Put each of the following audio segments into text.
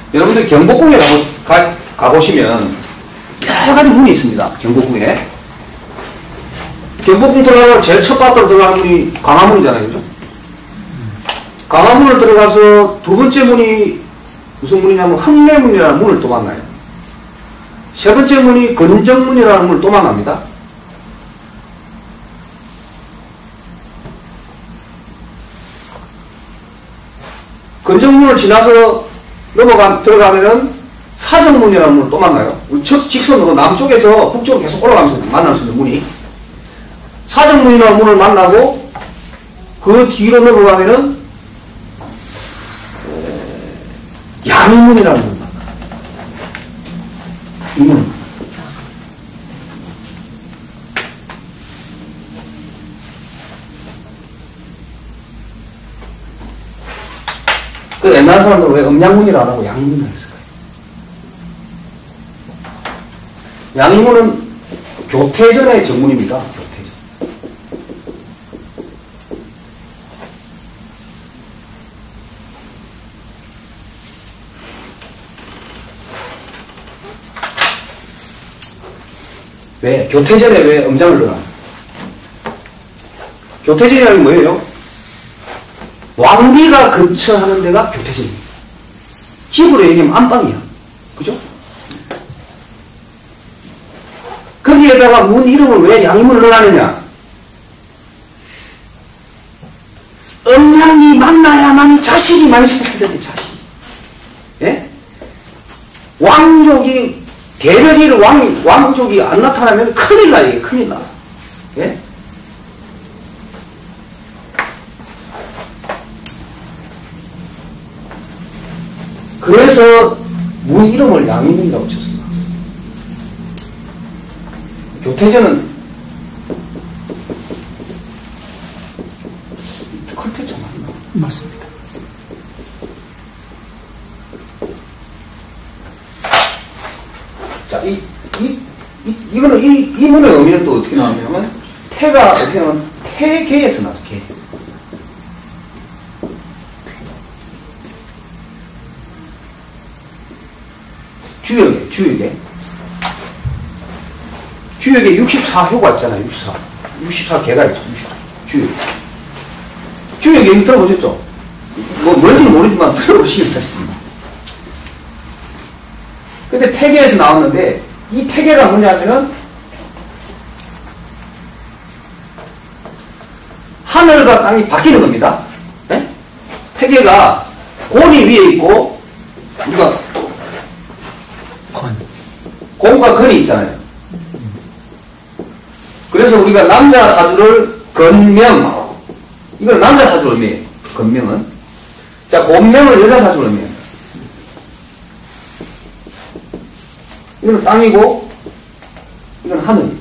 여러분들 경복궁에 가보시면 여러 가지 문이 있습니다. 경복궁에. 경복궁 들어가고 제일 첫 바닥으로 들어가는 문이 광화문이잖아요. 그죠? 광화문을 들어가서 두 번째 문이 무슨 문이냐면 흥례문이라는 문을 또 만나요. 세 번째 문이 건정문이라는 문을 또 만납니다. 건정문을 지나서 들어가면은 사정문이라는 문을 또 만나요. 직선으로 남쪽에서 북쪽으로 계속 올라가면서 만날 수 있는 문이. 사정문이라는 문을 만나고 그 뒤로 넘어가면은 양문이라는 문을 만나요. 이 문. 그 옛날 사람들은 왜 음양문이라 안 하고 양문이라 했을까요? 양문은 교태전의 정문입니다. 교태전. 왜? 교태전에 왜 음장을 넣어요? 교태전이라는 게 뭐예요? 왕비가 근처하는 데가 교태전입니다. 집으로 얘기하면 안방이야. 그죠? 거기에다가 문 이름을 왜 양문을 넣어놨느냐? 음양이 만나야만 자식이 만식된다. 자식. 예? 왕족이 대변인 왕족이 안 나타나면 큰일 나. 이게 큰일 나. 예? 그래서 문 이름을 양문이라고 쳤습니다. 교태전은 컬테전 맞나? 맞습니다. 자, 이거는 이 문의 의미는 또 어떻게 나오냐면 태가 어떻게 나오면 태계에서 나왔어. 개. 주역에 64효가 있잖아요. 64개가 있죠. 64. 주역 얘기 들어보셨죠? 뭔지는 모르지만 들어보시면 되십니다. 근데 태계에서 나왔는데 이 태계가 뭐냐면은 하늘과 땅이 바뀌는 겁니다. 네? 태계가 곤이 위에 있고 우리가 곤과 건이 있잖아요. 그래서 우리가 남자 사주를 건명, 이건 남자 사주로 의미해요. 건명은. 자, 곤명을 여자 사주로 의미해요. 이건 땅이고, 이건 하늘.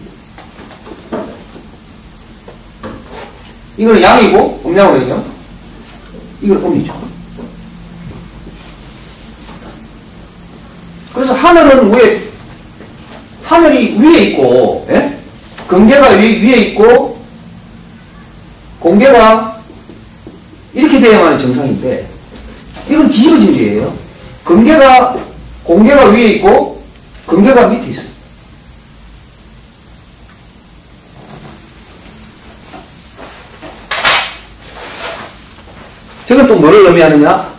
이건 양이고, 음양으로 얘기해요. 이건 음이죠. 그래서 하늘이 위에 있고, 예? 금계가 위에 있고, 공계가 이렇게 돼야만 정상인데, 이건 뒤집어진 게예요. 공계가 위에 있고, 금계가 밑에 있어요. 저건 또 뭐를 의미하느냐?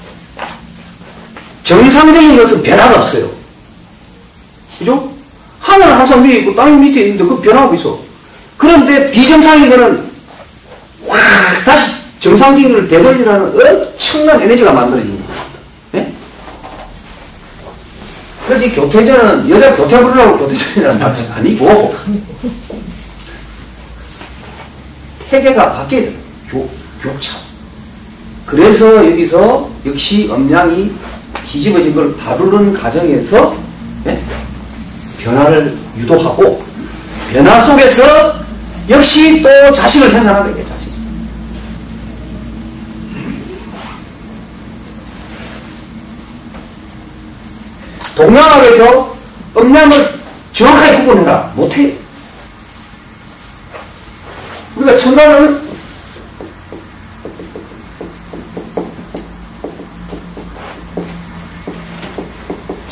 정상적인 것은 변화가 없어요. 그죠? 하늘은 항상 위에 있고 땅이 밑에 있는데 그 변화하고 있어. 그런데 비정상인 거는 확 다시 정상적인 걸 되돌리라는 엄청난 에너지가 만들어집니다. 네? 그래서 이 교태전은 여자 교태 부르라고 교태전이라는 말이 아니고 태계가 바뀌어야 돼요. 교차. 그래서 여기서 역시 음양이 뒤집어진 걸 다루는 과정에서 네? 변화를 유도하고 변화 속에서 역시 또 자식을 생산하는 거예요. 자식. 동양학에서 음양을 정확하게 구분해라. 못해. 우리가 천간을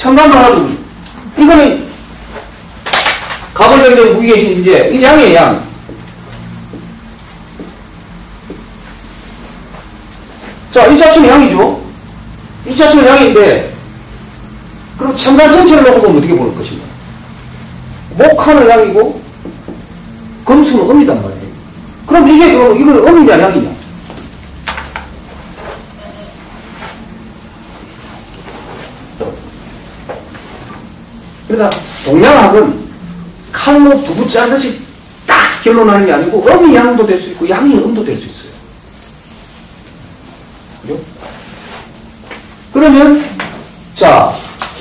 첨가만 하고, 이거는 가벌병정 무기계신 이제, 이 양이에요, 양. 자, 이 자체는 양이죠. 이 자체는 양인데, 그럼 첨단 전체를 놓고 보면 어떻게 보는 것인가? 목화는 양이고, 금수는 음이단 말이에요. 그럼 이게, 이건 음이냐, 양이냐? 그러니까, 동양학은 칼로 두부 짜듯이 딱 결론하는 게 아니고, 음이 양도 될 수 있고, 양이 음도 될 수 있어요. 그죠? 그러면, 자,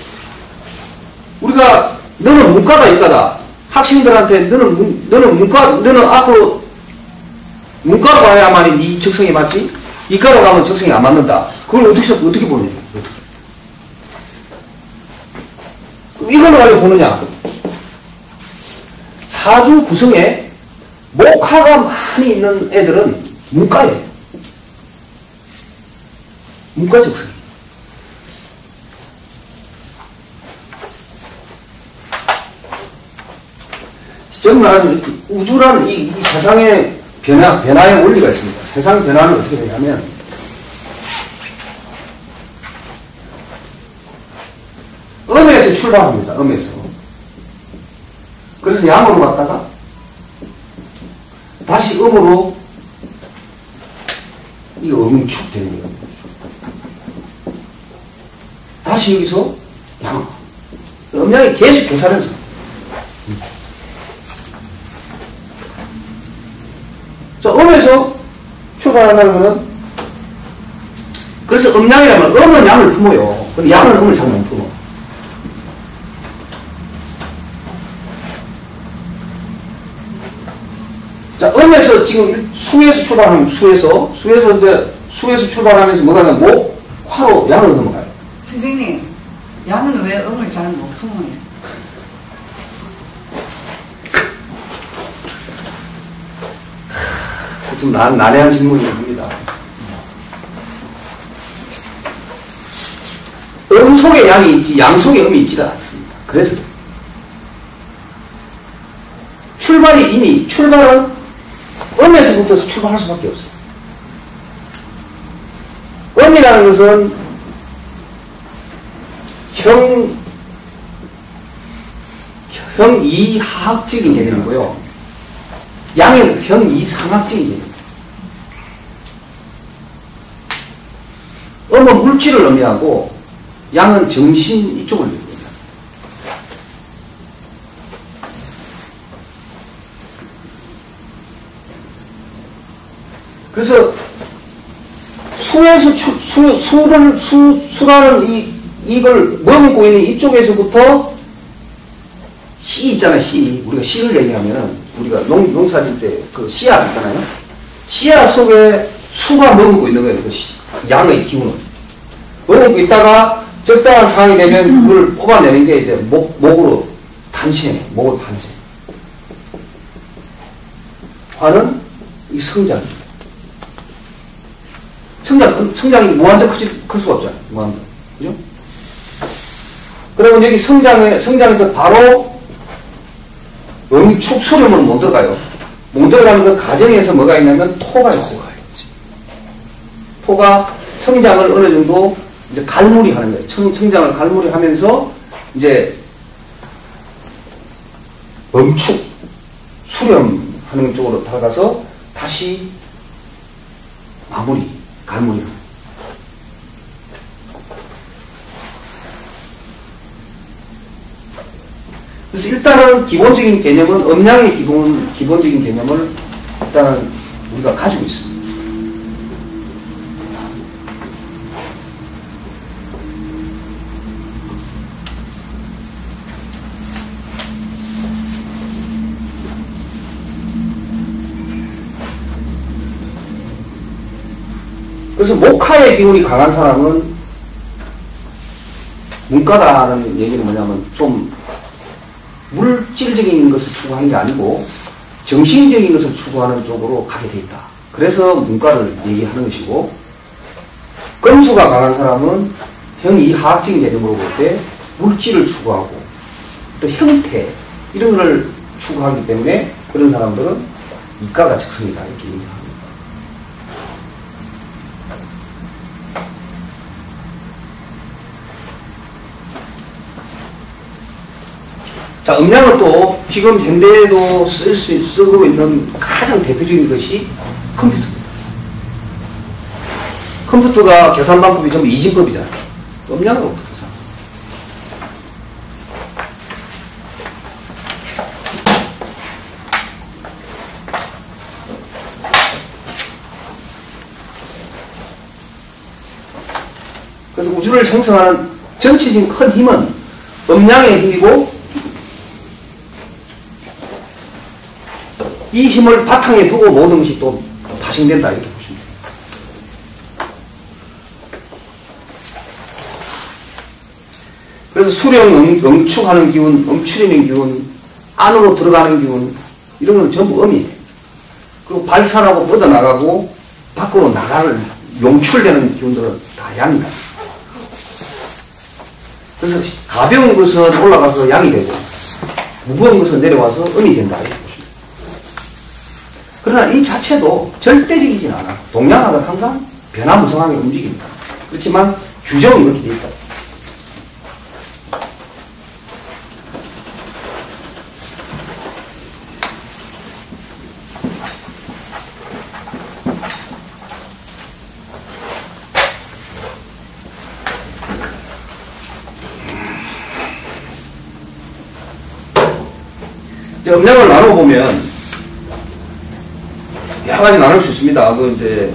우리가, 너는 문과다, 이과다. 학생들한테, 너는 앞으로, 문과로 가야만이 네 적성에 맞지? 이과로 가면 적성이 안 맞는다. 그걸 어떻게 보느냐? 이걸 왜 보느냐? 사주 구성에 목화가 많이 있는 애들은 문과예요. 문과 적성. 즉 말하면 우주라는 이 세상의 변화의 원리가 있습니다. 세상 변화는 어떻게 되냐면 음에서 출발합니다. 음에서. 그래서 양으로 갔다가 다시 음으로 이 응축되는 거예요. 다시 여기서 양. 음양이 계속 교사면서. 자, 음에서 출발한다는 것은 그래서 음양이라면 음은 양을 품어요. 근데 양은 음을 잘 못 품어. 자, 음에서 지금 수에서 출발하면 수에서 출발하면서 뭐가 나면 목, 화로 양으로 넘어가요. 선생님, 양은 왜 음을 잘 못 품어요? 좀 난해한 질문입니다. 음 속에 양이 있지, 양 속에 음이 있지가 않습니다. 그래서 출발은 음에서부터 출발할 수밖에 없어요. 음이라는 것은 형이하학적인 개념이고요. 양은 형이상학적인 개념입니다. 음은 물질을 의미하고 양은 정신 이쪽을 의미합니다. 그래서 수라는 이걸 머금고 있는 이쪽에서부터 씨 있잖아요, 씨. 우리가 씨를 얘기하면은 우리가 농사 질 때 그 씨앗 있잖아요. 씨앗 속에 수가 머금고 있는 거예요, 그 양의 기운을. 머금고 있다가 적당한 상황이 되면 그걸 뽑아내는 게 이제 목으로 탄생. 화는 이 성장입니다. 성장이 무한정 클 수가 없잖아요. 무한정. 그죠? 그러면 여기 성장에서 바로 응축 수렴은 못 들어가요. 못 들어가는 그 과정에서 뭐가 있냐면 토가 있어요. 토가 성장을 어느 정도 이제 갈무리 하는 거예요. 성장을 갈무리 하면서 이제 응축, 수렴하는 쪽으로 들어가서 다시 갈무리 하는 거예요. 그래서 일단은 기본적인 개념은 음양의 기본적인 개념을 일단은 우리가 가지고 있습니다. 그래서 목화의 기운이 강한 사람은 문과다라는 얘기는 뭐냐면 좀 물질적인 것을 추구하는 게 아니고 정신적인 것을 추구하는 쪽으로 가게 돼 있다. 그래서 문과를 얘기하는 것이고, 금수가 강한 사람은 형이하학적인 개념으로 볼 때 물질을 추구하고 또 형태 이런 걸 추구하기 때문에 그런 사람들은 이가가 적성이다 이렇게 얘기합니다. 자, 음량은 또 지금 현대에도 쓰고 있는 가장 대표적인 것이 컴퓨터입니다. 컴퓨터가 계산 방법이 전부 이진법이잖아요. 음량으로 계산. 그래서 우주를 형성하는 전체적인 큰 힘은 음량의 힘이고 이 힘을 바탕에 두고 모든 것이 또 파생된다 이렇게 보시면 돼요. 그래서 수령, 응축하는 기운, 움츠리는 기운, 안으로 들어가는 기운 이런 건 전부 음이에요. 그리고 발산하고 뻗어나가고 밖으로 나갈 용출되는 기운들은 다 양이다. 그래서 가벼운 것은 올라가서 양이 되고 무거운 것은 내려와서 음이 된다 이렇게 보시면 돼요. 그러나 이 자체도 절대적이진 않아. 동양화가 항상 변화무성하게 움직입니다. 그렇지만 규정이 이렇게 되어 있다. 음량을 나눠보면 여러 가지 나눌 수 있습니다. 이제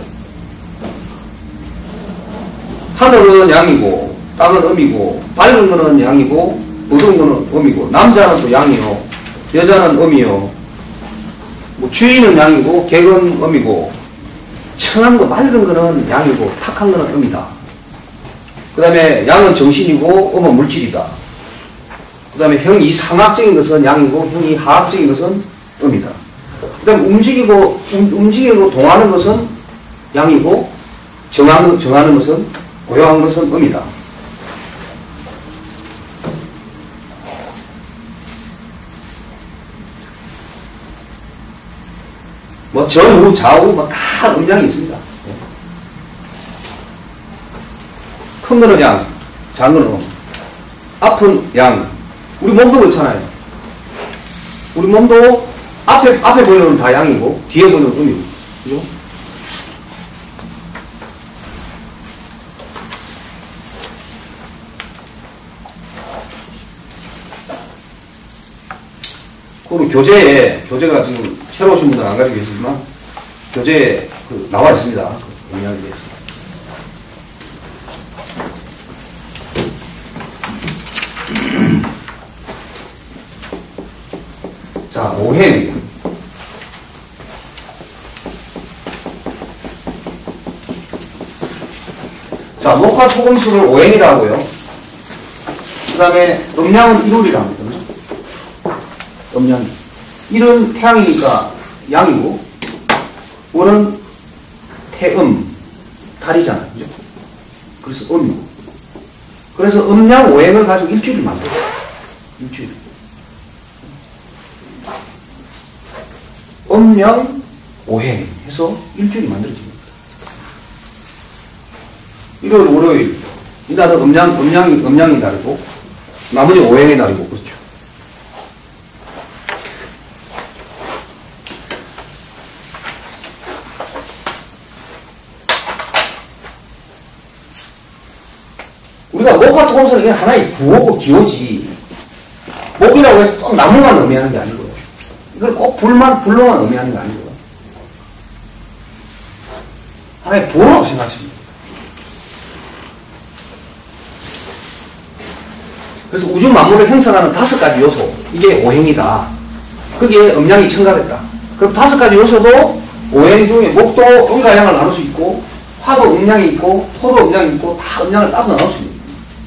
하늘은 양이고 땅은 음이고 밝은 거는 양이고 어두운 거는 음이고 남자는 또 양이요 여자는 음이요 뭐 주인은 양이고 객은 음이고 청한 거 맑은 거는 양이고 탁한 거는 음이다. 그 다음에 양은 정신이고 음은 물질이다. 그 다음에 형이 상학적인 것은 양이고 형이 하학적인 것은 음이다. 그 다음에 움직이고 동하는 것은 양이고 정하는 것은 고요한 것은 음이다. 뭐 전후 좌우 뭐 다 음량이 있습니다. 큰 거는 양, 작은 거는 음. 앞은 양. 우리 몸도 그렇잖아요. 우리 몸도 앞에 보이는 건 다 양이고 뒤에 보이는 건 음이고. 그죠? 그리고 교재가 지금 새로 오신 분들은 안 가지고 계시지만 교재에 나와 있습니다. 그 음량에 대해서. 자, 오행. 자, 녹화 소금수를 오행이라고요. 그 다음에 음량은 1월이라고 합니다. 음량이. 1은 태양이니까 양이고, 5는 태음, 달이잖아요. 그죠? 그래서 음이고. 그래서 음량 오행을 가지고 일주일을 만들어요. 일주일. 음량 오행 해서 일주일이 만들어집니다. 일요일, 월요일 이날은 음량이 다르고 나머지 오행이 다르고 그렇죠. 우리가 목화 토금수는 그냥 하나의 구호고 기호지 목이라고 해서 또 나무만 의미하는 게 아니고요. 이걸 꼭 불로만 의미하는 게 아니고요. 하나의 부호라고 생각하십니다. 그래서 우주 만물을 형성하는 5가지 요소, 이게 오행이다. 거기에 음량이 첨가됐다. 그럼 5가지 요소도 오행 중에 목도 음과 양을 나눌 수 있고, 화도 음량이 있고, 토도 음량이 있고, 다 음량을 따로 나눌 수 있습니다.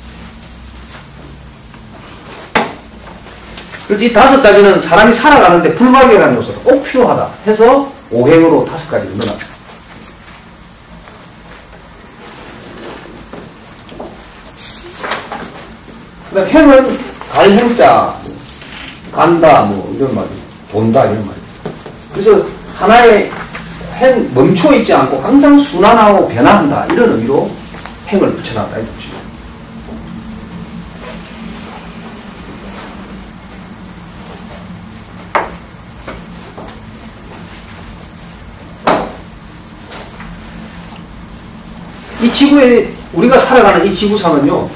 그래서 이 5가지는 사람이 살아가는데 불가결한 요소로 꼭 필요하다 해서 오행으로 5가지를 넣어놨어요. 그 그러니까 행은 갈행자, 간다, 뭐, 이런 말이에요. 돈다, 이런 말이에요. 그래서 하나의 행, 멈춰 있지 않고 항상 순환하고 변화한다. 이런 의미로 행을 붙여놨다. 이렇게 보시면. 이 지구에, 우리가 살아가는 이 지구상은요,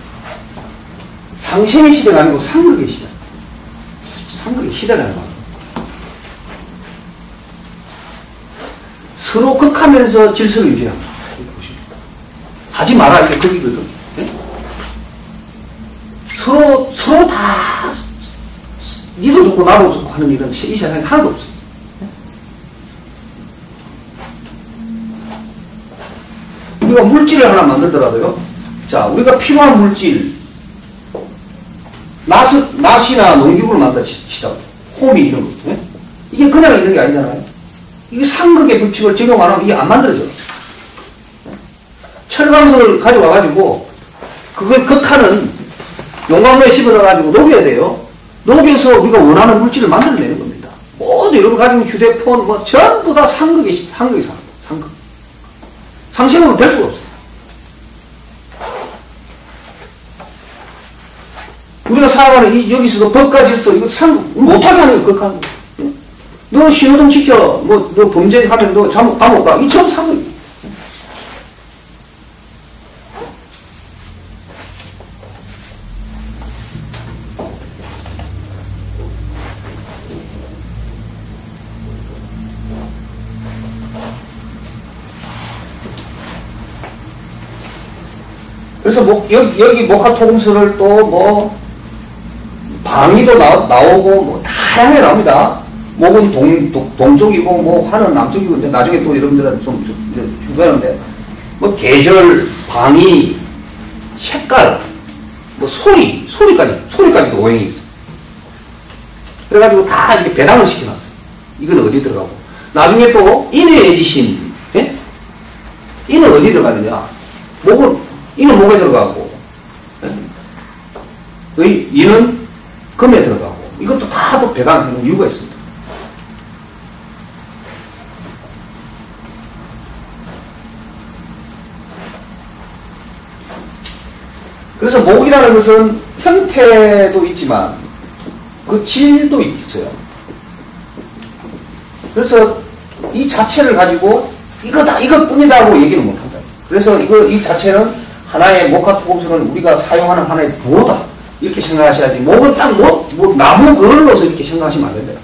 상생의 시대가 아니고 상극의 시대. 상극의 시대라는 말이에요. 서로 극하면서 질서를 유지합니다. 하지 마라, 이게 극이거든. 네? 서로 다, 니도 좋고 나도 좋고 하는 일은 이 세상에 하나도 없어요. 우리가 물질을 하나 만들더라도요. 자, 우리가 필요한 물질, 낫이나 농기구를 만들시다. 호미 이런 거. 네? 이게 그냥 있는 게 아니잖아요. 이게 상극의 법칙을 적용 안 하면 이게 안 만들어져요. 철강석을 가져와가지고 그걸 극하는 용광로에 집어넣어가지고 녹여야 돼요. 녹여서 우리가 원하는 물질을 만들어내는 겁니다. 모두 여러분 가지고 휴대폰 뭐 전부 다 상극의 상극. 상식으로 될 수가 없어요. 우리가 살아가는 여기서도 법과 질서 이거 못하게 하는 거 극하는 거예요. 너 신호등 지켜, 너 범죄하면 너 감옥 가. 이 처음 상극이에요. 그래서 여기 목화토금술을 또 뭐 방위도 나오고 뭐 다양하게 나옵니다. 목은 동쪽이고 뭐 화는 남쪽이고 이제 나중에 또 여러분들은 좀 중요한데 뭐 계절, 방위, 색깔, 뭐 소리까지도 오행이 있어. 그래가지고 다 이렇게 배당을 시켜놨어. 이건 어디 들어가고 나중에 또 인해지신, 예? 인은 어디 들어가느냐? 이는 목에 들어가고, 이는 금에 들어가고, 이것도 다 또 배당하는 이유가 있습니다. 그래서 목이라는 것은 형태도 있지만, 그 질도 있어요. 그래서 이 자체를 가지고, 이것뿐이다 하고 얘기를 못 한다. 그래서 이 자체는 하나의 목화토금술은 우리가 사용하는 하나의 부호다. 이렇게 생각하셔야지. 목은 딱 나무 걸로서 이렇게 생각하시면 안 된다.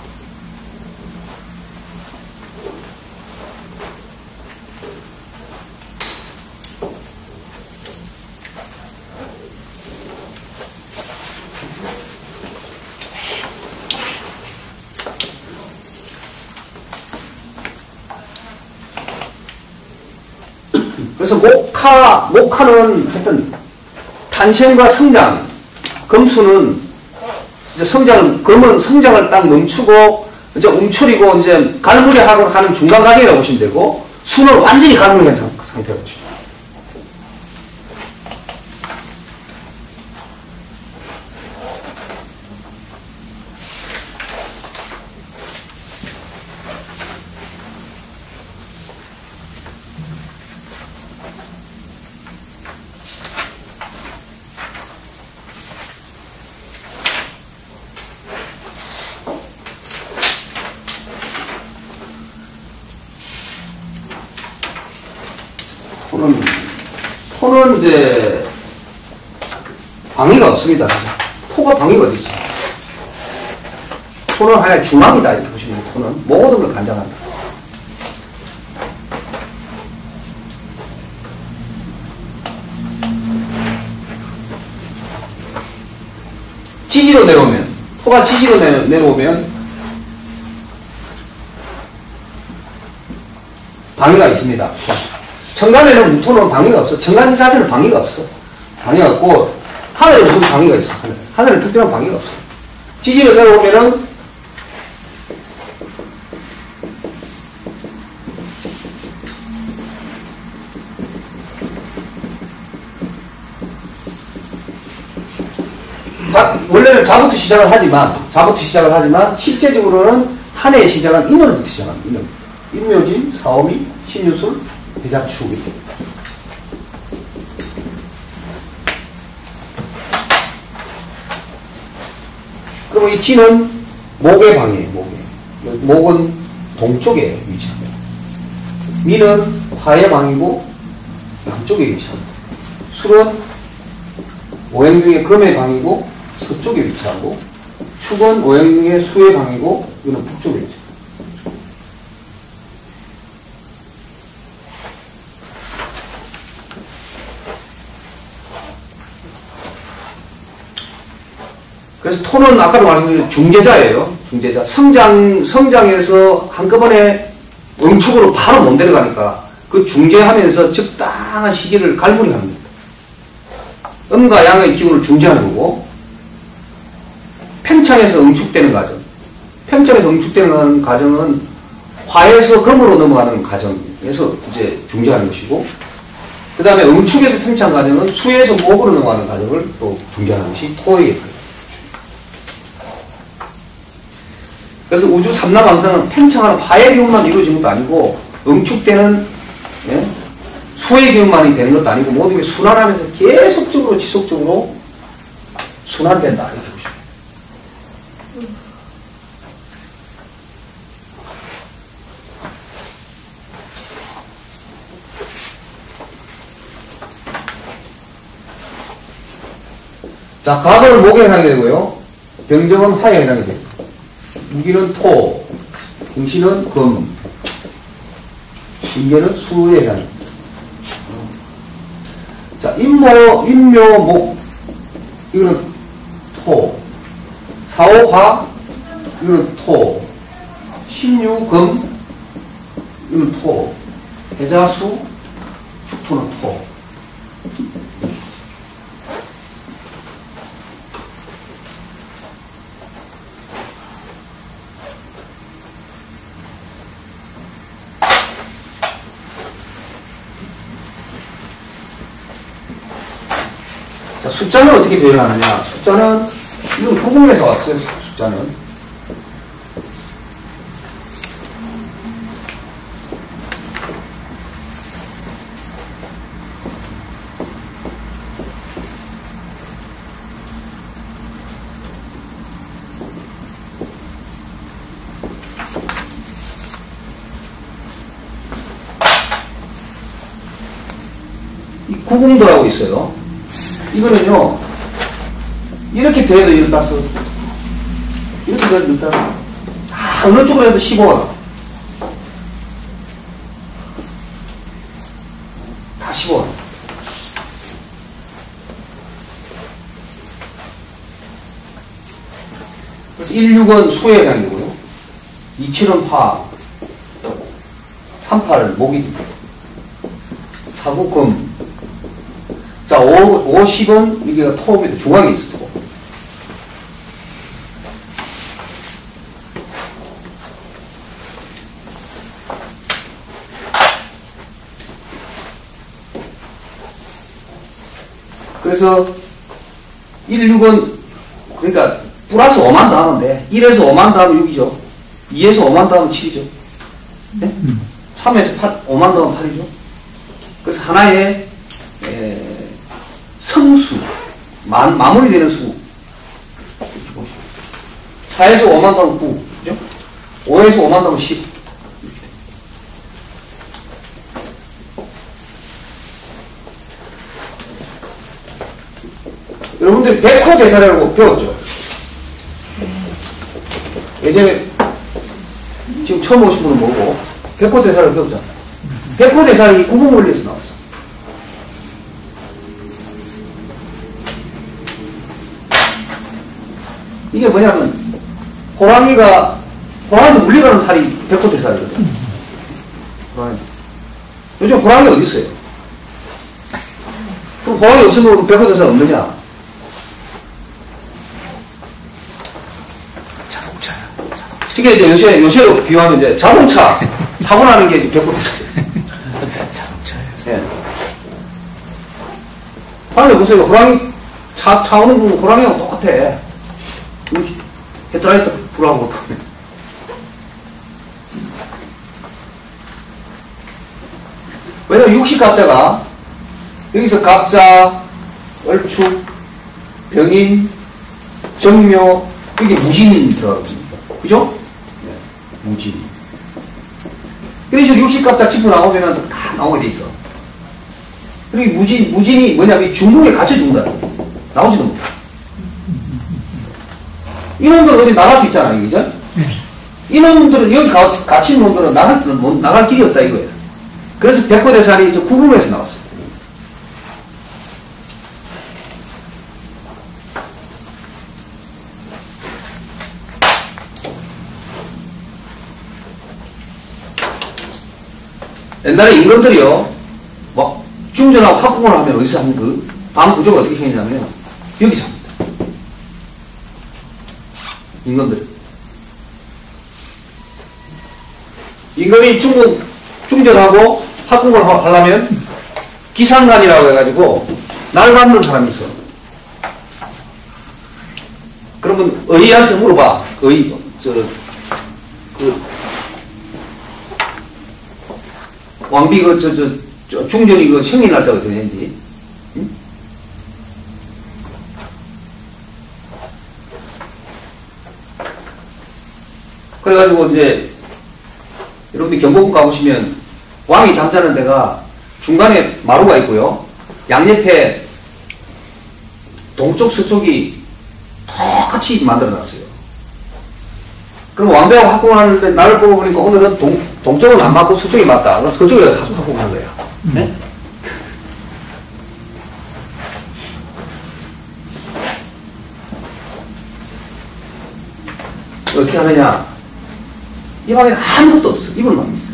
그래서 목화는 하여튼 탄생과 성장, 금수는 이제 금은 성장을 딱 멈추고 이제 움츠리고 이제 갈무리하고 하는 중간 단계라고 보시면 되고, 수는 완전히 갈무리한 상태라고 보시면 돼요. 토는 이제 방위가 없습니다. 토가 방위가 어디 있어요? 토는 하나의 중앙이다 이렇게 보시면 돼요. 토는 모든 걸 관장한다. 지지로 내려오면, 토가 지지로 내려오면 방위가 있습니다. 천간에는 무토는 방위가 없어. 천간 자체는 방위가 없어. 방위가 없고, 하늘에 무슨 방위가 있어. 하늘에 특별한 방위가 없어. 지지로 내려오면은, 원래는 자부터 시작을 하지만, 실제적으로는 한 해의 시작은 인월부터 시작합니다. 인월. 인묘진, 사오미, 신유술, 배자축. 이렇게. 그럼 이 진은 목의 방이에요, 목에. 목은 동쪽에 위치합니다. 미는 화의 방이고, 남쪽에 위치합니다. 술은 오행 중에 금의 방이고, 서쪽에 위치하고, 축은 오행 중에 수의 방이고, 이는 북쪽에 위치합니다. 그래서 토는 아까도 말씀드린 중재자예요. 중재자. 성장에서 한꺼번에 응축으로 바로 못 내려가니까 그 중재하면서 적당한 시기를 갈무리 합니다. 음과 양의 기운을 중재하는 거고, 팽창에서 응축되는 과정. 팽창에서 응축되는 과정은 화에서 금으로 넘어가는 과정에서 이제 중재하는 것이고, 그 다음에 응축에서 팽창 과정은 수에서 목으로 넘어가는 과정을 또 중재하는 것이 토의. 그래서 우주 삼라방상은 팽창하는 화의 기운만 이루어지는 것도 아니고, 응축되는, 예? 수의 기운만이 되는 것도 아니고, 모든 게 순환하면서 계속적으로, 지속적으로 순환된다. 이렇게 보시면. 자, 과거는 목에 해당이 되고요. 병정은 화에 해당이 됩니다. 무기는 토, 경신은 금, 신계는 수에 해당합니다. 자, 인묘, 목, 이거는 토, 사오, 화, 이거는 토, 신유, 금, 이거는 토, 해자수, 축토는 토. 자, 숫자는 어떻게 표현하느냐? 숫자는, 이건 구공에서 왔어요, 숫자는. 이 구공도라고 있어요. 이거는요, 이렇게 돼도 이렇게 따서, 이렇게 돼도 이렇게 따서, 어느 쪽으로 해도 15가 다 15가. 그래서 16은 수에 해당이 되고요. 27은 화, 38은 목이, 49 금. 자, 50은 이게 토입니다. 중앙에 있어, 토. 그래서 16은, 그러니까, 플러스 5만 더하는데, 1에서 5만 더하면 6이죠. 2에서 5만 더하면 7이죠. 네? 3에서 5만 더하면 8이죠. 그래서 하나의 성수, 마무리되는 수. 4에서 5만 더하면 9, 그죠? 5에서 5만 더하면 10. 여러분들이 백호 대사라고 배웠죠? 예전에, 지금 처음 오신 분은 뭐고, 백호 대사를 배웠잖아요. 백호 대사이 구분원리에서 나왔어. 이게 뭐냐면, 호랑이도 물려가는 살이 백호대살이거든. 호랑이. 요즘 호랑이 어디 있어요? 그럼 호랑이 없으면 백호대살 없느냐? 자동차야. 이게 이제 요새로 비유하면 이제 자동차 사고 나는 게 백호대살이에요. 자동차야. 예. 호랑이 보세요. 호랑이 차 오는 거 호랑이하고 똑같아. 헤드라이트 불하고. 왜냐면 육식갑자가 여기서 갑자, 얼축, 병인, 정묘, 이게 무진이 들어가거든요. 그죠? 네, 무진. 그래서 육식갑자 짚어 나오면 다 나오게 돼 있어. 그리고 무진이 뭐냐면 중국에 갇혀 죽는다. 나오지도 못해. 이놈들은 어디 나갈 수 있잖아, 그죠? 이놈들은 여기 갇힌 놈들은 나갈 길이 없다, 이거예요. 그래서 백호대살이 저 구금에서 나왔어요. 옛날에 임금들이요, 막 중전하고 합궁을 하면 어디서 하는 그 방 구조가 어떻게 생기냐면 여기서 합니다. 임금들. 임금이 중전하고 합궁을 하려면 기상관이라고 해가지고 날 받는 사람이 있어. 그러면 의의한테 물어봐. 왕비 중전이 생일 날짜가 어떻게 되는지. 응? 그래가지고 이제 여러분들 경복궁 가보시면 왕이 잠자는 데가 중간에 마루가 있고요. 양옆에 동쪽 서쪽이 똑같이 만들어놨어요. 그럼 왕비하고 합궁하는데 나를 보고 보니까 오늘은 동쪽은 안 맞고 서쪽이 맞다. 그럼 서쪽에 가서 합궁하는 거야. 네? 어떻게 하느냐? 이 방에 아무것도 없어. 이불만 있어.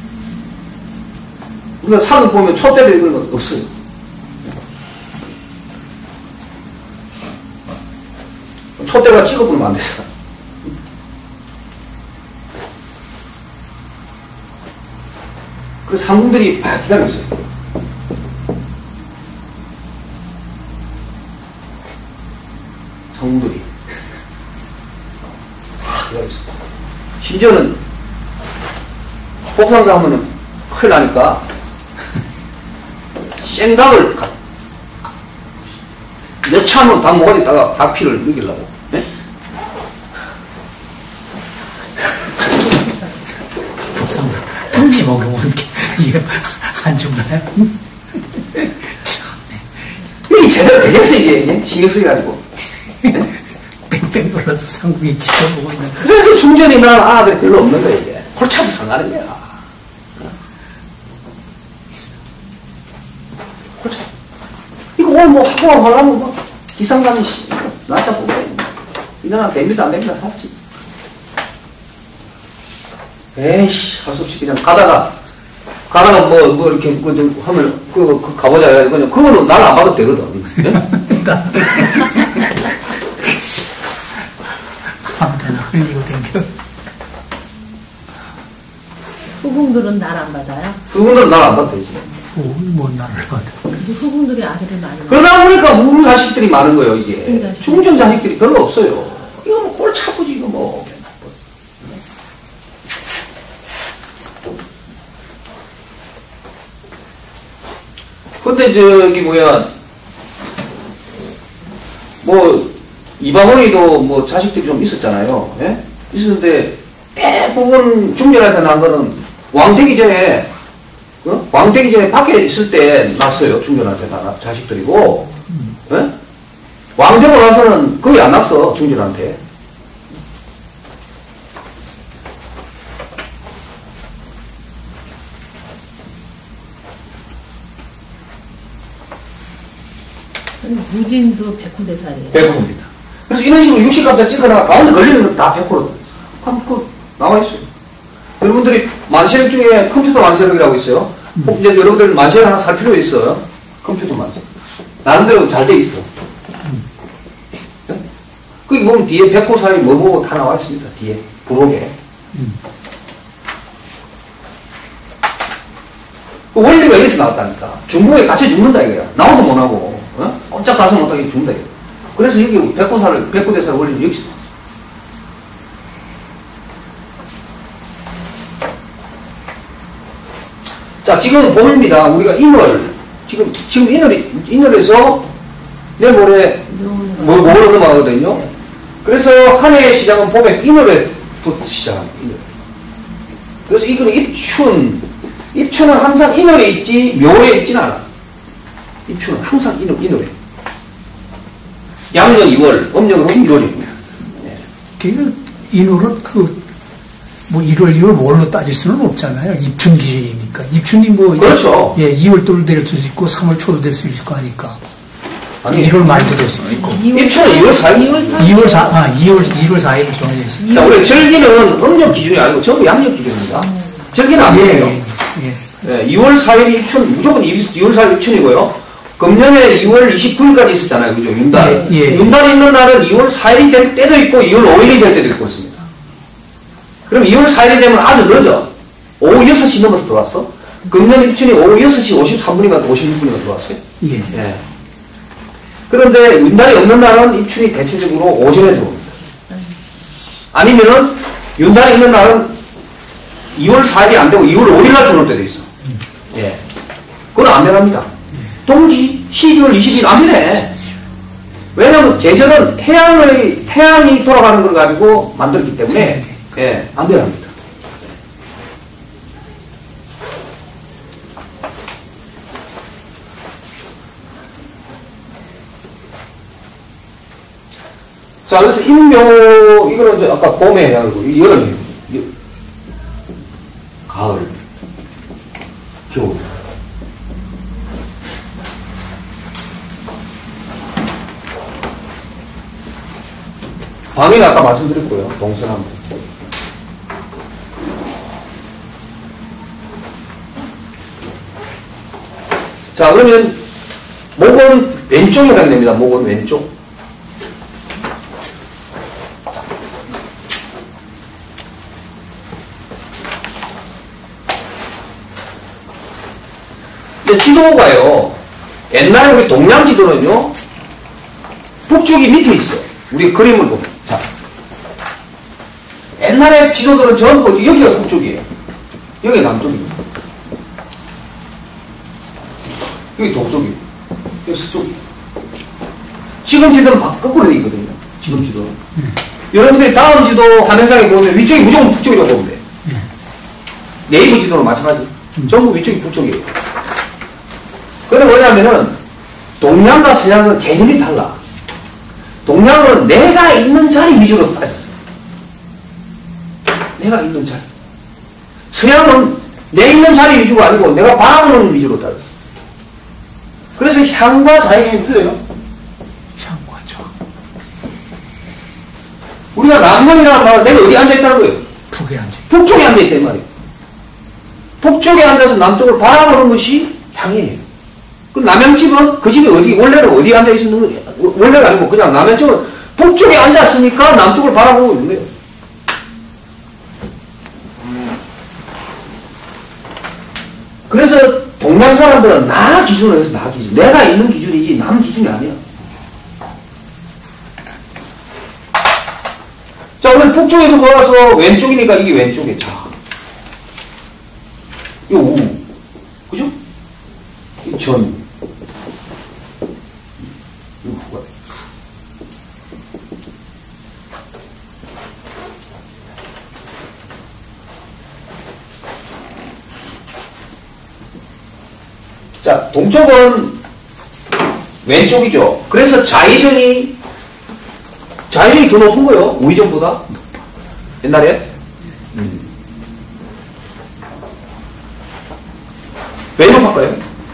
우리가 사극 보면 촛대를 그런 건 없어요. 촛대가 찍어보면 안 되잖아. 그래서 상궁들이 다 기다리고 있어요. 상궁들이 다 기다리고 있어요. 심지어는 복상사 하면은 큰일 나니까 생닭을 몇 차면 닭 모가지다가 닭 피를 먹이려고. 네? 복상사 닭피 먹으면 이게 안 죽나요? 이게 제대로 되겠어 이게 신경 쓰여가지고. 뺑뺑 돌아서 상궁이 지켜보고 있는. 그래서 중전이 난 아들이 별로 없는 거야 이게. 골차도 상하는 거야. 골차. 이거 오늘 뭐 학원 하려면 뭐 기상관이 날짜 보고 이 나라 됩니다 안 됩니다 샀지. 에이씨 할 수 없이 그냥 가다가 뭐 이렇게 하면 가보자 그냥 그거는 날 안 봐도 되거든. 아무데나 흘리고 댕겨. 후궁들은 날 안 받아요? 후궁들은 날 안 봐도 되지. 뭐 나를 받아. 그래서 후궁들이 아들을 많이 낳아요. 그러다 보니까 후궁 자식들이 많은 거예요 이게. 그러니까. 중전 자식들이 별로 없어요. 이거 뭐 꼴차쁘지 이거 뭐. 근데 저기 뭐 이방원이도 뭐 자식들이 좀 있었잖아요. 예? 있었는데 대부분 중전한테 난 거는 왕 되기 전에 밖에 있을 때 났어요. 중전한테 다 자식들이고. 예? 왕 되고 나서는 거의 안 났어 중전한테. 무진도 백호대살이에요. 백호입니다. 그래서 이런 식으로 60갑자 찍거나 가운데 걸리는 건 다 100%. 그 나와 있어요. 여러분들이 만세력 중에 컴퓨터 만세력이라고 있어요. 이제 여러분들 만세력 하나 살 필요 있어요. 컴퓨터 만세력. 나름대로 잘 돼 있어. 거기 보면 뒤에 백호사이 뭐고 다 나와 있습니다. 뒤에 부록에. 그 원리가 여기서 나왔다니까. 중국에 같이 죽는다 이거야. 나오도 못하고. 꼼짝 다섯 못하게 준다. 그래서 여기 백구대사를 올리면 여기서 나왔어. 자, 지금 봄입니다. 우리가 지금 인월에서 내일 모레 모레로 넘어가거든요. 그래서 한 해의 시작은 봄에서 인월에부터 시작합니다. 인월. 그래서 이거는 입춘은 항상 인월에 있지 묘에 있지는 않아. 입춘은 항상 인월에. 양력 2월, 음력으로 2월입니다. 네. 그 인월은 뭐 1월, 2월 뭘로 따질 수는 없잖아요. 입춘 기준이니까. 입춘이 뭐 그렇죠. 2월 도로 될 수도 있고 3월 초로 될 수도 있고 하니까. 아니, 1월 말도 될 수도 있고. 입춘은 2월 4일. 2월 4일이 정해져 있습니다. 자, 우리 절기는 음력 기준이 아니고 전부 양력 기준입니다. 절기는 안 돼요. 2월 4일이 입춘, 무조건 2월 4일 입춘이고요. 금년에 2월 29일까지 있었잖아요. 그죠? 윤달. 윤달이 있는 날은 2월 4일이 될 때도 있고 2월 5일이 될 때도 있고 있습니다. 그럼 2월 4일이 되면 아주 늦어. 오후 6시 넘어서 들어왔어. 금년 입춘이 오후 6시 53분인가 56분인가 들어왔어요. 예. 그런데 윤달이 없는 날은 입춘이 대체적으로 오전에 들어옵니다. 아니면은 윤달이 있는 날은 2월 4일이 안 되고 2월 5일 날 들어올 때도 있어. 예. 그건 안 변합니다.冬季 12월 20일 안 변해. 왜냐하면 계절은 태양이 돌아가는 걸 가지고 만들었기 때문에 예, 안 변합니다. 자, 그래서 인묘, 이거는 이제 아까 봄에 해가지고, 여름이에요. 가을, 겨울. 방해는 아까 말씀드렸고요. 동서남북. 자, 그러면 목은 왼쪽에 가야 됩니다. 목은 왼쪽. 이제 지도가요. 옛날에 우리 동양 지도는요. 북쪽이 밑에 있어. 우리 그림을 보면. 자. 옛날에 지도들은 전부 여기가 북쪽이에요. 여기가 남쪽입니다. 여기 동쪽이에요. 여기 서쪽이에요. 지금 지도는 거꾸로 되어 있거든요. 지금 지도는. 여러분들이 다음 지도 화면상에 보면 위쪽이 무조건 북쪽이라고 보면 돼요. 네이버 지도는 마찬가지. 전부 위쪽이 북쪽이에요. 그래 뭐냐면은 동양과 서양은 개념이 달라. 동양은 내가 있는 자리 위주로 따졌어요. 내가 있는 자리. 서양은 내 있는 자리 위주가 아니고 내가 바라보는 위주로 따졌어요. 그래서 향과 자행이 틀려요. 향과 저. 우리가 남향이라는 말은 내가 어디 앉아있다는 거예요? 북에 앉아. 북쪽에 앉아있단 말이에요. 북쪽에 앉아서 남쪽을 바라보는 것이 향이에요. 그 남양집은 그 집이 원래는 어디 앉아있는 거예요? 원래가 아니고 그냥 남양집은 북쪽에 앉았으니까 남쪽을 바라보고 있는 거예요. 그래서 동양 사람들은 나 기준으로 해서 나 기준. 내가 있는 기준이지 남 기준이 아니야. 자, 오늘 북쪽에서 돌아서 왼쪽이니까 이게 왼쪽에. 자. 이 우. 그죠? 이 전. 이 후가. 자, 동쪽은 왼쪽이죠. 그래서 좌회전이 더 높은 거예요. 우회전보다. 옛날에. 왜 높을까요?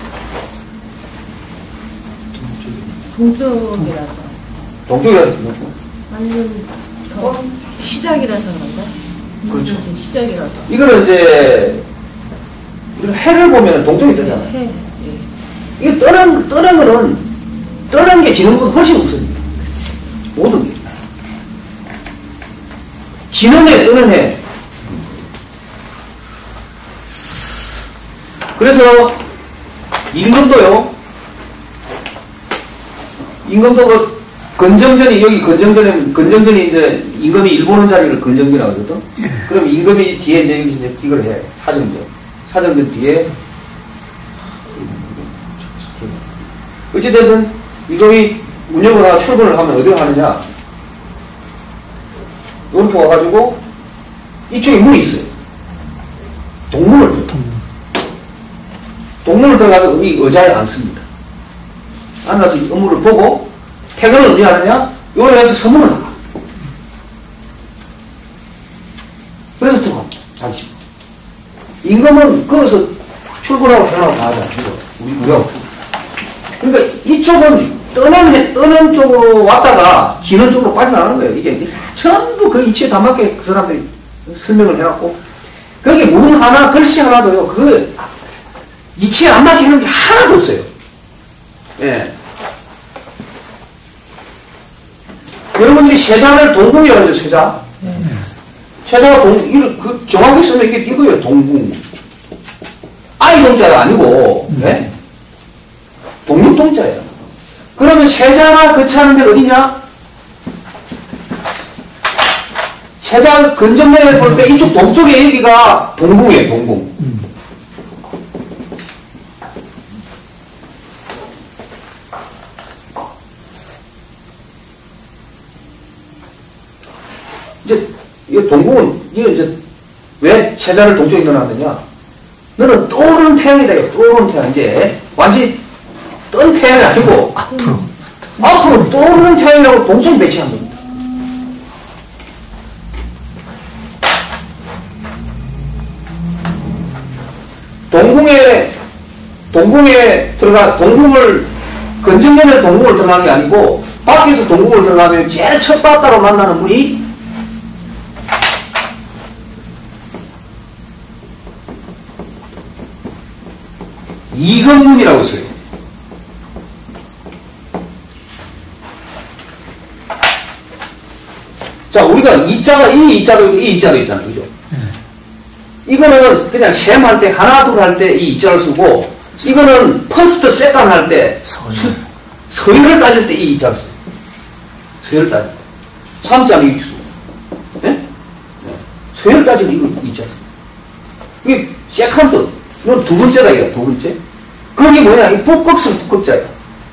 동쪽이라서. 동쪽이라서 높고. 아니면 더 시작이라서 그런가? 그렇죠. 시작이라서. 이거는 이제 해를 보면 동쪽이 뜨잖아요. 해. 이게 떠는 게 지는 것보다 훨씬 우선이에요. 모든 게. 지는 해, 뜨는 해. 그래서 임금도요, 임금도 그 건정전이 여기 건정전이 이제 임금이 일보는 자리를 건정전이라고 하거든. 그럼 임금이 뒤에 이제 이걸 해. 사정전 뒤에 어찌됐든 임금이 문 열고 나가 출근을 하면 어디로 가느냐? 이렇게 와가지고 이쪽에 문이 있어요. 동문을 들어가서 이 의자에 앉습니다. 앉아서 이 업무를 보고 퇴근을 어디 하느냐? 요래 가서 서문을 나가. 그래서 또 잠시 임금은 거기서 출근하고 퇴근하고 다 하잖아. 우리가. 그러니까 이쪽은 떠는 쪽으로 왔다가 기는 쪽으로 빠져나가는 거예요. 이게 전부 그 이치에 다 맞게 그 사람들이 설명을 해놨고, 거기 문 하나, 글씨 하나도요, 그 이치에 안 맞게 해놓은 게 하나도 없어요. 예. 여러분들이 세자를 동궁이라고 하죠, 세자. 세자가 그 정확히 쓰면 이거예요, 동궁. 아이 동자가 아니고, 네? 독립동자예요. 그러면 세자가 거처하는 데가 어디냐? 세자 근정면에 볼 때 이쪽 동쪽에 여기가 동궁이에요, 동궁. 이제 이 동궁은 이제 왜 세자를 동쪽에 넣어놨느냐? 너는 떠오르는 태양이다. 떠오르는 태양. 이제 완전히 뜬 태양이 아니고 앞으로 떠오르는 태양이라고 동쪽 배치한 겁니다. 동궁에 들어가, 건정면에서 동궁을 들어가는 게 아니고 밖에서 동궁을 들어가면 제일 첫 바다로 만나는 문이 이건문이라고 있어요. 자, 우리가 이 이자도 있잖아요. 그죠? 이거는 그냥 셈 할 때, 하나, 둘 할 때 이 이자를 쓰고, 이거는 퍼스트, 세컨 할 때, 서열을 따질 때 이 이자를 써요. 서열을 따질 때. 3자는 이렇게 쓰고. 네? 서열을 따지면 이거 이자 써요. 이게 세컨드. 이건 두 번째다, 이거, 두 번째. 그게 뭐냐, 이 북극성자예요.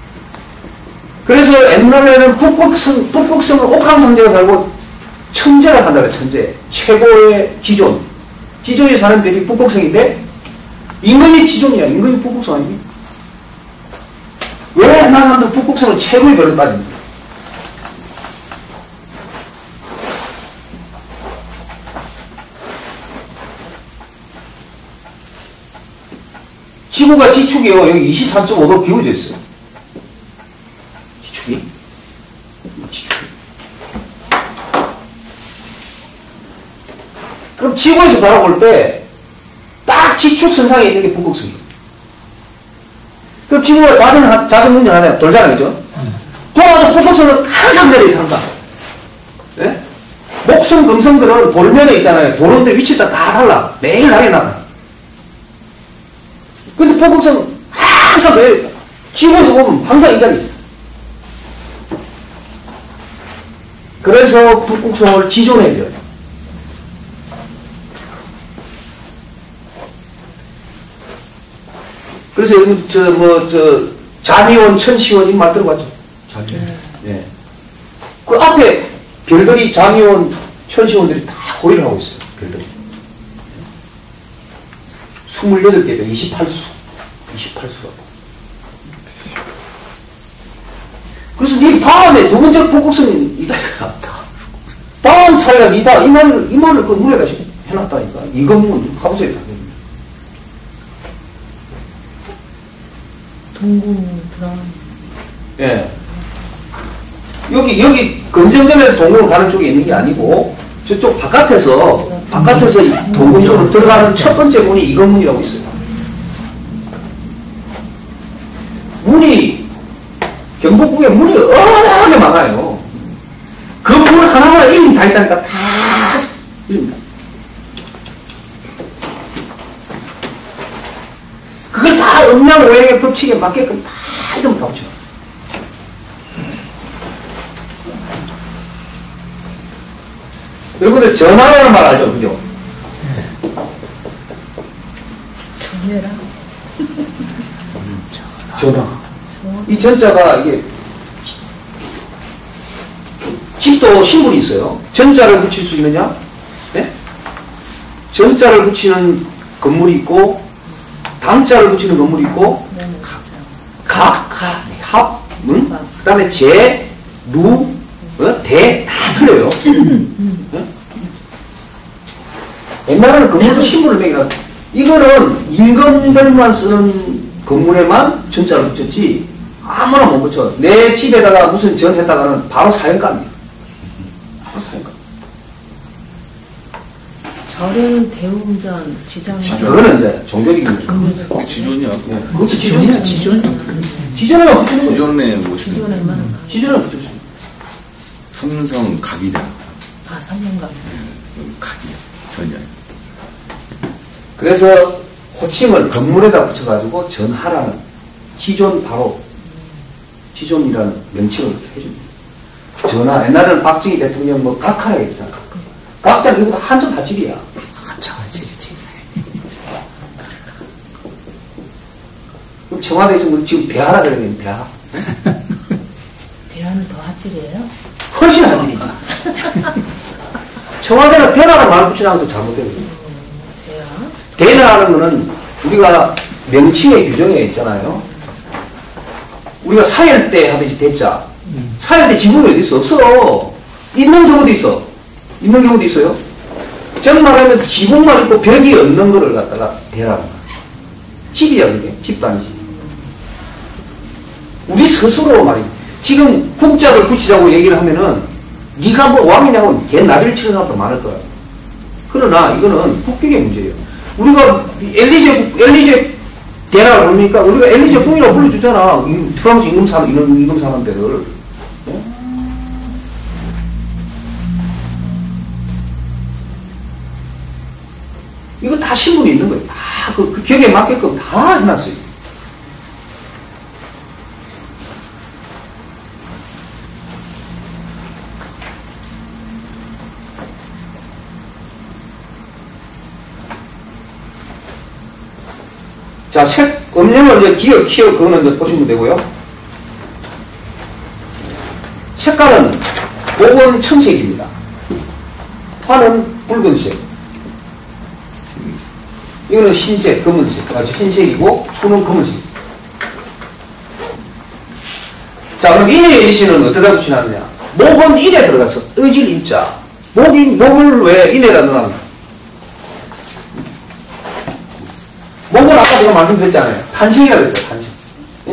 그래서 옛날에는 북극성은 옥황상제가 살고 천재가 산다고요, 천재. 최고의 지존에 사는 별이 북극성인데, 임금이 지존이야. 임금이 북극성 아니니? 왜 옛날 사람들 북극성은 최고의 별로 따집니까? 지구가 지축이요. 여기 23.5도 기울어져 있어요. 지축이. 그럼 지구에서 바라볼 때 딱 지축선상에 있는 게 북극성이에요. 그럼 지구가 자전 운전하잖아요. 돌잖아요. 그죠? 돌아도 북극성은 항상 자리에 산다. 네? 목성, 금성들은 돌면에 있잖아요. 도는데 위치가 다 달라. 매일 날에 나가. 근데 북극성 항상 매일 지구에서 보면 항상 이 자리에 있어요. 그래서 북극성을 지존해 줘요. 그래서 여기 자미원, 천시원 이 말 들어봤죠? 네. 그 앞에 별들이 자미원, 천시원들이 다 호의를 하고 있어요. 별들이. 28개죠. 28수라고. 그래서 이 다음에 두 번째 북극성이 이다. 다음 차례가 이다. 이 말을 그 문에다 해놨다니까. 이건 가보세요. 동궁 들어가는. 예. 여기 건정전에서 동궁을 가는 쪽에 있는 게 아니고 저쪽 바깥에서 동궁 쪽으로 들어가는 첫 번째 문이 이건문이라고 있어요. 문이 경복궁에 문이 어마어마하게 많아요. 그 문 하나하나 이름이 다 있다니까. 다 이름이다. 그걸 다 음양 오행의 법칙에 맞게끔 다 이름 다 붙여. 여러분들 전화라는 말 알죠? 그죠? 전해라. 전화. 이 전자가 이게 집도 신분이 있어요. 전자를 붙일 수 있느냐? 네? 전자를 붙이는 건물이 있고 당자를 붙이는 건물이 있고 합, 그 다음에 재, 루, 대, 다 틀려요. 네? 옛날에는 건물도 신분을 매기라. 이거는 임금들만 쓰는 건물에만 전자를 붙였지 아무나 못 붙여. 내 집에다가 무슨 전 했다가는 바로 사형감이에요. 바로 사형감. 절은 대웅전, 지정. 그거는 이제 종교적인 거죠. 지존이야. 네, 그것이 지존이야. 지존에만 붙이는 거죠. 지존에 모시는 지존에만. 지존에만 붙였어요. 삼성 각이다. 아, 삼성각. 각이야. 전이야. 그래서 호칭을 건물에다 붙여가지고 전하라는 기존 바로 기존이라는 명칭을 해줍니다. 전하. 옛날에는 박정희 대통령 뭐 각하라고 했잖아. 각자 이거보다 한참 하질이야. 한참 하질이지. 그럼 청와대에서 뭐 지금 배하라 그러면 배하. 대화는 더 핫질이에요? 훨씬 하질이지. 청와대는 대라는 말 붙이는 것도 잘못되거든요. 대화? 대라는 거는 우리가 명칭의 규정에 있잖아요. 우리가 사열 때 하듯이 대자. 사열 때 지분이 어디 있어? 없어. 있는 경우도 있어. 있는 경우도 있어요. 저는 말하면 지붕만 있고 벽이 없는 거를 갖다가 대라는 거야. 집이야, 그게. 집도 아니지. 우리 스스로 말이야. 지금 국자를 붙이자고 얘기를 하면은 네가 뭐 왕이냐고 걔 나리를 치는 사람도 많을 거야. 그러나 이거는 국격의 문제예요. 우리가 엘리제 대라 그러니까 우리가 엘리제 궁이라고 불러주잖아. 프랑스 임금 사람들을. 네? 이거 다 신분이 있는 거예요. 다 그 격에 맞게끔 다 해놨어요. 자, 음력은 이제 기억, 그거는 이제 보시면 되고요. 색깔은 목은 청색입니다. 화는 붉은색. 이거는 흰색, 검은색. 흰색이고, 수는 검은색. 자, 그럼 인의 예시는 어디다 붙이놨느냐? 목은 인에 들어가서, 의질 인자. 목을 왜 인에다 넣어놨나? 목은 아까 제가 말씀드렸잖아요. 탄생이라고 했어요, 탄생. 예?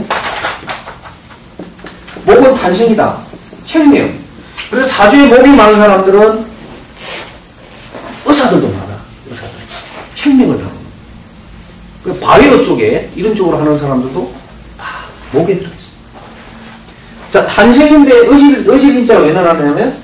목은 탄생이다. 생명. 그래서 사주에 목이 많은 사람들은 의사들도 많아. 의사들. 생명을 하고. 바이오 쪽에, 이런 쪽으로 하는 사람들도 다 목에 들어있어요. 자, 탄생인데 의질인자가 왜 나왔냐면,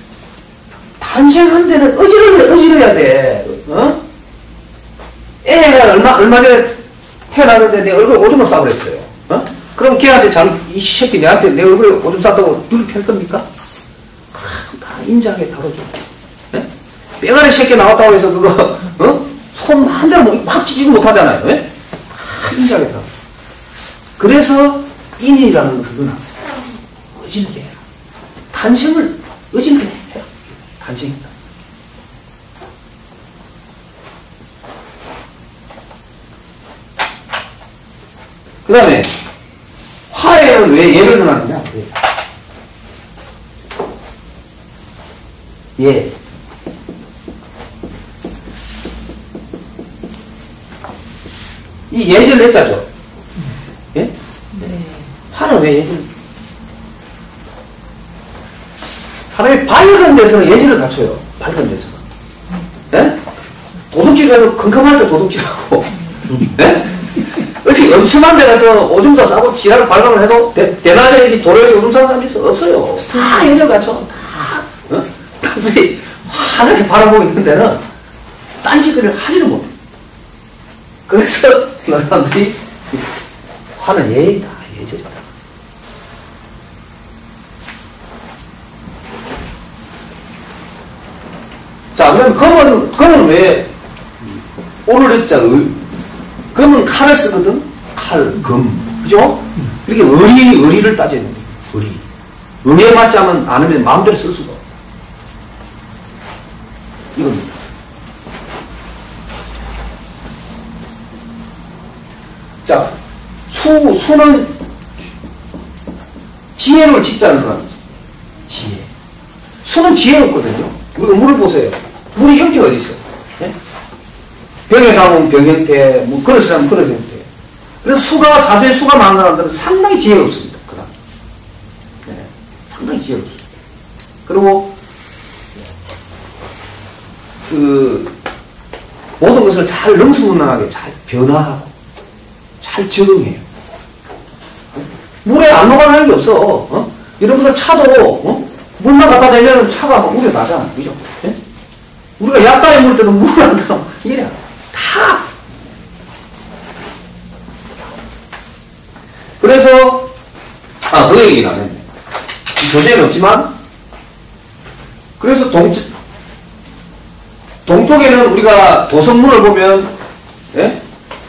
탄생한 데는 의질해야 돼. 어? 애가 얼마 전에 태어났는데 내 얼굴에 오줌을 싸버렸어요. 어? 그럼 걔한테 이 새끼 내한테 내 얼굴에 오줌 쌌다고 눈을 펼 겁니까? 다 인자하게 다뤄줘. 예? 뼈가리 새끼 나왔다고 해서 그거, 손 한 대로 확 찢지도 못하잖아요. 예? 다 인자하게 다뤄줘. 그래서 인이라는 것을 넣어놨어요. 의지를 해라. 탄생을 의지를 해라. 탄생이다. 그 다음에 화에는 왜 예를 넣어놨느냐? 예. 이 예절 했자죠. 예? 네. 화는 왜 예절? 사람이 밝은 데서는 예절을 갖춰요. 밝은 데서는. 예? 도둑질해서 컴컴할 때 도둑질하고. 예? 어떻게 엄청난 데 가서 오줌도 싸고 지하를 발광을 해도 대낮에 이렇게 도로에서 오줌 싸는 사람이 없어요. 다 예절 갖춰. 다. 남들이 환하게 바라보고 있는 데는 딴짓거리를 하지는 못해. 그래서 사람들이 화는 예의다. 예절이다. 검은 왜, 오를 했자, 검은 칼을 쓰거든? 칼, 검. 그죠? 이렇게 의리를 따져야 됩니다. 의리. 의에 맞지 않으면 마음대로 쓸 수가 없어. 이겁니다. 자, 수는 지혜를 짓자는 건 지혜. 수는 지혜가 없거든요. 우리가 물을 보세요. 물이 형태가 어디 있어? 네? 병에 담으면 병 형태, 뭐 그릇을 하면 그릇 형태. 그래서 사주에 수가 많은 사람들은 상당히 지혜가 없습니다. 그다음. 네. 상당히 지혜가 없습니다. 그리고 모든 것을 잘 능수능란하게 잘 변화하고 잘 적응해요. 물에 안 녹아나는 게 없어. 어? 여러분들 차도 물만 갖다 대면 차가 막 물에 나잖아. 그죠? 예? 우리가 약간에 물 때도 물을 안 넣어. 이래. 다. 그래서, 그 얘기는 안 했네. 교재는 없지만, 그래서 동쪽에는 우리가 도성문을 보면, 예?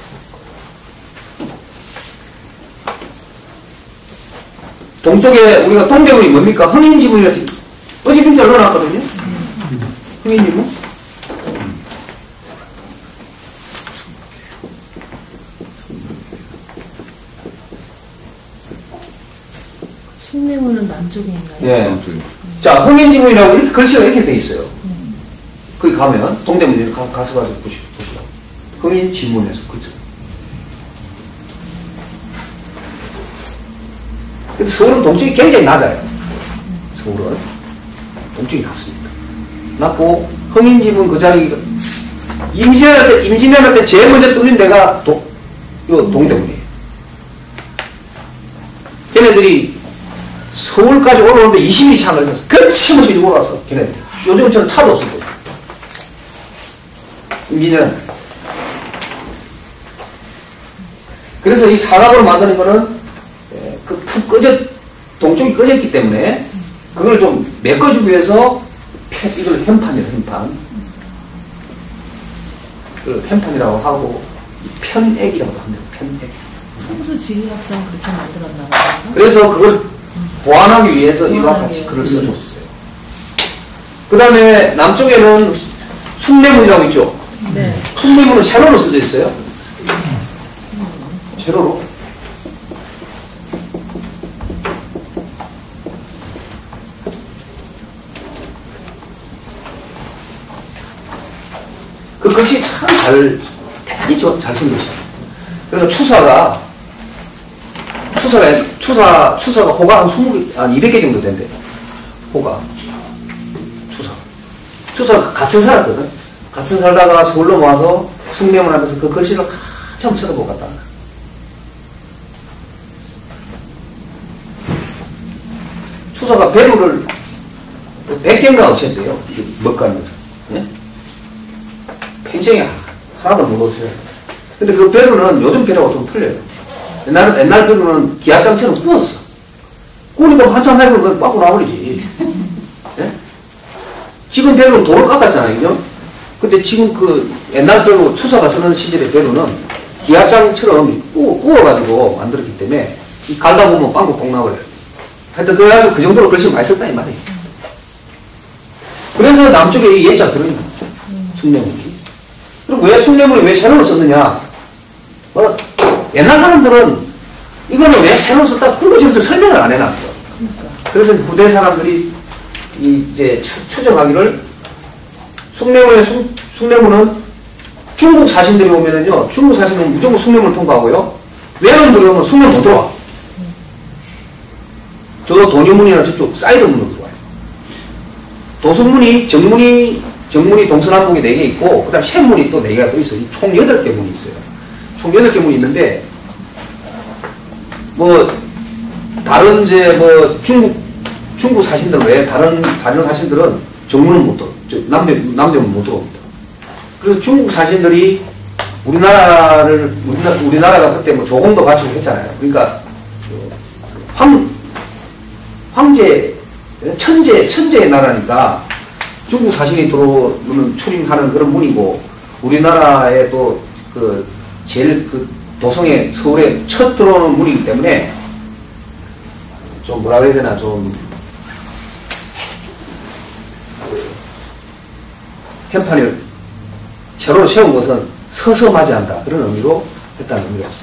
동쪽에 우리가 동대문이 뭡니까? 흥인지문이라서 어지빈자를 넣어놨거든요. 흥인지문. 숭례문은 남쪽인가요? 네. 자, 흥인지문이라고 이렇게 글씨가 이렇게 돼 있어요. 거기 가면 동대문에 가서 보시고. 흥인지문에서 그렇죠. 근데 서울은 동쪽이 굉장히 낮아요. 서울은 동쪽이 낮습니다. 낮고 흥인지문 그 자리 임진왜란 때 제일 먼저 뚫린 데가 동대문이에요. 걔네들이 서울까지 올라오는데 20일 차가 있었어. 거침없이 올라왔어. 걔네들이. 요즘처럼 차도 없을 거예요. 임진왜란. 그래서 이 사각으로 만드는 거는 동쪽이 꺼졌기 때문에 그걸 좀 메꿔주기 위해서 이걸 현판이에요. 현판. 그 현판이라고 하고 편액이라고 합니다. 편액. 풍수 지리학상 그렇게 만들었나 봐요. 그래서 그걸 보완하기 위해서 이와 같이 글을 써줬어요. 그 다음에 남쪽에는 숭례문이라고 있죠. 네. 숭례문은 세로로 써져 있어요. 세로로. 그 글씨 참 대단히 잘 쓴 것이야. 그래서 추사가 호가 한 200개 정도 된대. 호가. 추사가 갇혀 살았거든. 갇혀 살다가 서울로 와서 숭례문 하면서 그 글씨를 한참 쳐다보고 갔다. 추사가 배루를 100개인가 없앴대요. 먹가면서. 네? 평생에 하나도 못 없어요. 근데 그 배루는 요즘 배루가 좀 틀려요. 옛날 배루는 기아장처럼 구웠어. 구우니까 한참 해보면 그냥 빠꾸 나버리지. 네? 지금 배루는 돌을 깎았잖아요. 그죠? 근데 지금 그 옛날 배루, 추사가 쓰는 시절의 배루는 기아장처럼 구워가지고 만들었기 때문에 갈다 보면 빵꾸 뽕 나버려요. 하여튼 그래가지고 그 정도로 글씨 많이 썼다 이 말이에요. 그래서 남쪽에 이 예자 들어있는 거죠. 숭례문이. 그리고 왜 숭례문을 왜 세로로 썼느냐? 옛날 사람들은 이거는 왜 세로로 썼다 굵어지면서 설명을 안 해놨어. 그래서 후대 사람들이 이제 추정하기를 숭례문은 중국 사신들이 오면은요, 중국 사신은 무조건 숭례문을 통과하고요, 외놈들이 오면 숭례문 못 들어와. 저 돈유문이나 저쪽 사이드 문으로 들어와요. 도승문이, 정문이 동서남북에 4개 있고, 그 다음 샘문이 또 4개가 또 있어요. 총 8개 문이 있어요. 총 8개 문이 있는데, 다른 중국 사신들 외에 다른 사신들은 정문은 못 들어. 남대문 못 들어옵니다. 그래서 중국 사신들이 우리나라가 그때 조공도 갖추고 했잖아요. 그러니까, 황제, 천재의 나라니까, 중국 사신이 들어오는 출입하는 그런 문이고, 우리나라에 또 그 제일 그 도성에 서울에 첫 들어오는 문이기 때문에 좀 뭐라 해야 되나 좀 현판을 새로 세운 것은 서서 맞이한다 그런 의미로 했다는 의미였어요.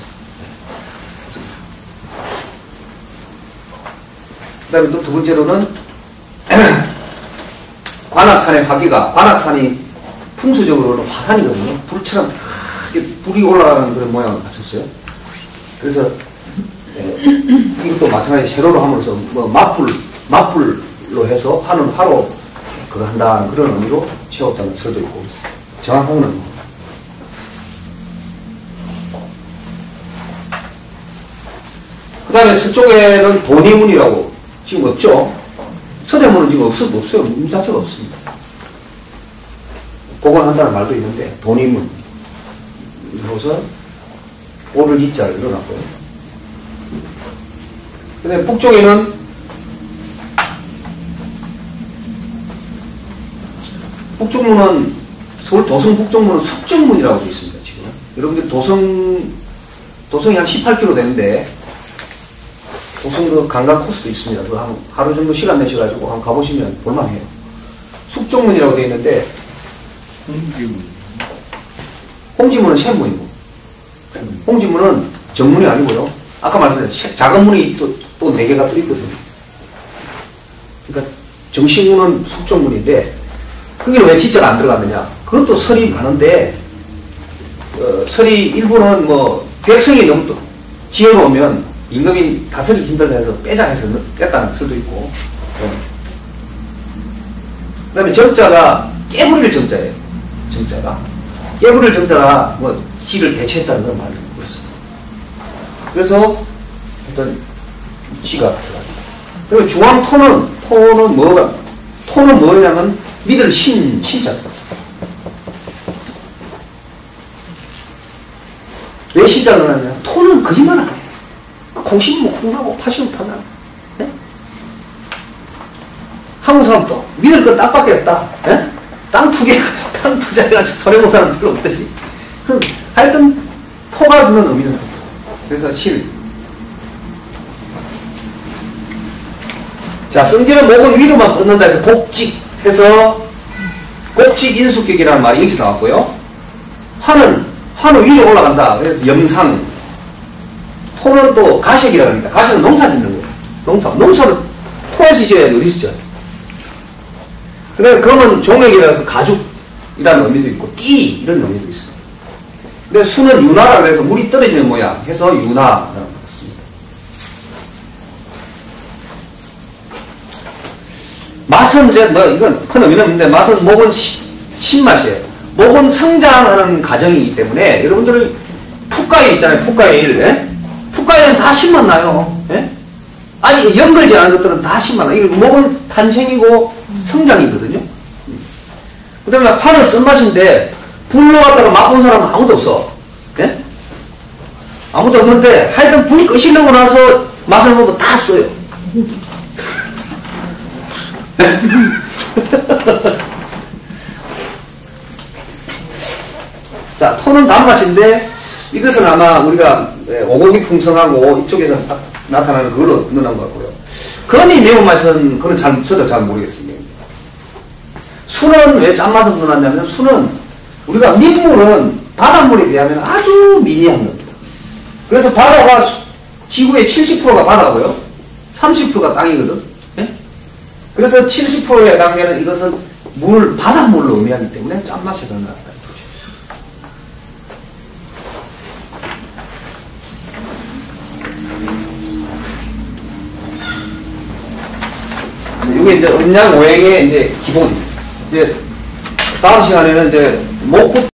그 다음에 또 두 번째로는 관악산의 화기가, 관악산이 풍수적으로는 화산이거든요. 불처럼 이렇게 불이 올라가는 그런 모양을 갖췄어요. 그래서 이것도 마찬가지 세로로 함으로써 뭐 맞불로 해서 화로 그거 한다는 그런 의미로 채웠다는 설도 있고, 정확한 건 그 다음에 서쪽에는 돈이문이라고 지금 없죠. 서대문은 지금 없어요. 문 자체가 없습니다. 복원한다는 말도 있는데 돈이문 이로서 오를 이자를 일어났고요. 그 다음에 북쪽에는 북쪽문은 서울 도성 북쪽문은 숙정문이라고 되어 있습니다. 지금 여러분들 도성이 한 18km 되는데 도성 그 관광 코스도 있습니다. 그 한 하루 정도 시간 내셔가지고 한번 가보시면 볼만해요. 숙정문이라고 되어 있는데 홍지문은 샘문이고, 홍지문은 정문이 아니고요. 아까 말씀드린 작은 문이 또 4개가 또 있거든요. 그러니까 정식문은 숙정문인데 거기는 왜 지자가 안 들어갔느냐? 그것도 설이 많은데 설이 일부는 뭐 백성이 너무 또 지어놓으면 임금이 다스리기 힘들다 해서 빼자 해서 뺐다는 설도 있고, 그 다음에 정자가 깨부릴 정자예요. 정자가 깨부릴 정자라 뭐 지를 대체했다는 그런 말을 듣고 있어요. 그래서 어떤 지가 들어가요. 그리고 중앙토는 뭐가, 토는 뭐냐면 믿을 신자. 왜 신자를 하느냐? 토는 거짓말 안 해요. 공심은 콩나고 파시면 판다. 네? 한국 사람도 믿을 건 땅밖에 없다. 네? 땅 투자해가지고 손해보사는 필요 없듯이. 하여튼 토가 주는 의미는 그래서 실. 자, 성질은 목은 위로만 뻗는다 해서 곡직해서 곡직인수격이라는 말이 여기서 나왔고요. 화는 위로 올라간다. 그래서 염상. 토는 또 가식이라고 합니다. 가식은 농사 짓는 거예요. 농사를 토에서 지어야 돼. 어디서 지어야 돼. 그 다음에 검은 종액이라고 해서 가죽이라는 의미도 있고, 띠 이런 의미도 있어요. 근데 수는 윤화라고 해서 물이 떨어지는 모양 해서 윤화라고 했습니다. 맛은 이제 뭐 이건 큰 의미는 없는데, 맛은 목은 신맛이에요. 목은 성장하는 과정이기 때문에 여러분들 풋과일 있잖아요. 풋과일. 예? 풋과일은 다 신맛 나요. 예? 아니 연걸지 않은 것들은 다 신맛 나요. 목은 탄생이고 성장이거든요. 그 다음에 파는 쓴맛인데 불로 갖다가 맛본 사람은 아무도 없어. 예? 아무도 없는데 하여튼 불 끄시려고 나서 맛을 보면 다 써요. 자, 토는 단맛인데 이것은 아마 우리가 오곡이 풍성하고 이쪽에서 나타나는 그걸로 넣어놓은 것 같고요. 건이 매운맛은 그건 저도 잘 모르겠습니다. 수는 왜 짠맛을 넣어놨냐면, 수는 우리가 민물은 바닷물에 비하면 아주 미미한 겁니다. 그래서 바다가 지구의 70%가 바다고요. 30%가 땅이거든. 예? 그래서 70%에 해당되는 이것은 바닷물로 의미하기 때문에 짠맛이 더 나왔다. 이게 이제 음양 오행의 이제 기본. 이제 다음 시간에는 이제 목부터